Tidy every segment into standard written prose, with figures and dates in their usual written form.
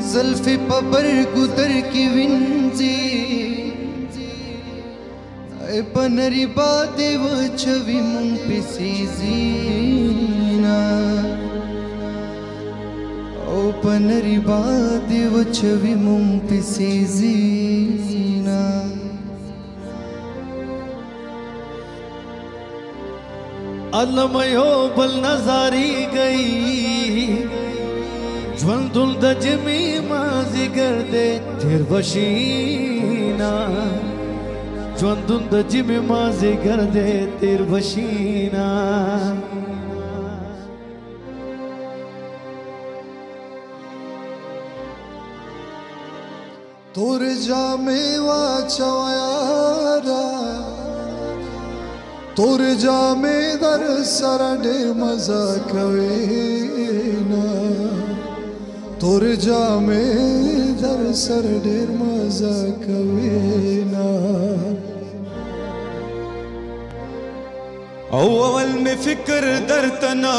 زلفی پا برگو در کی وینځي په نری باندې وچوي مونږ پسې زینا او په نری باندې وچوي مونږ پسې زینا علم یو بل نظاری گئی ژوندون د جمی مازیګر دې تیر بشینا ژوندون د جمی مازیګر دې تیر بشینا تور جامې واچوه یاره تور جامې در سره ډېر مزه کوي نه تور جامې در سره ډېر مزه کوي نه او اول می فکر درته نه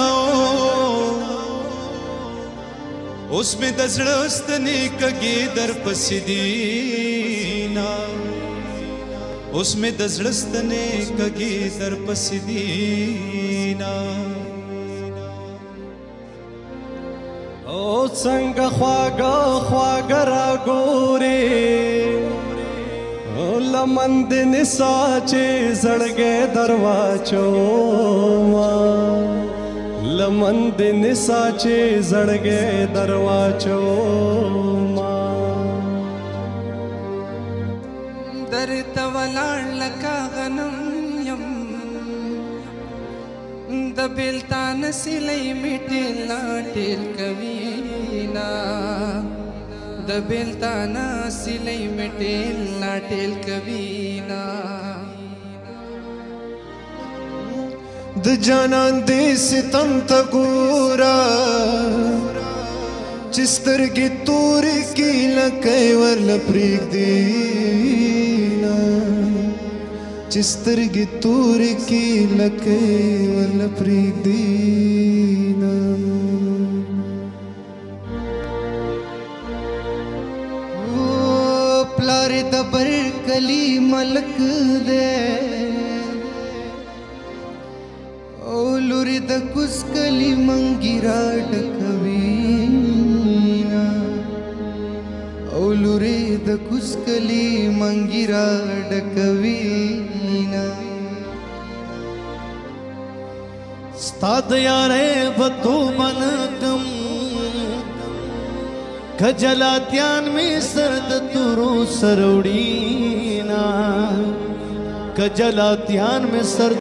اوس می د زړه ستنې کږې در پسې دي نه اوس می د زړه ستنې کږې در پسې دي نه او څنګه خواږه خواږه راګورې لمن دې نسا چې زړګې درواچوما لمن دې نسا چې زړګې درواچوما درته ولاړ لکه غنم یم د بیلتان سیلۍ مې ټېل ټېل کوي نه د بیلتان سیلۍ مې ټېل ټېل کوي نه د جانان دې ستم ته ګوره چې سترګې تورې کې لکۍ ورله پرېږدي چې سترګې تورې کې لکۍ ورله پرېږدي نه پلار د برکلي ملک دی او لورې د کوزکلي منګي را ډکوي او لورې د کوزکلي منګي را ډکوي ستا د یارې به تو منکم کجلاتیان می سر د تورو سروړینا کجلاتیان می سر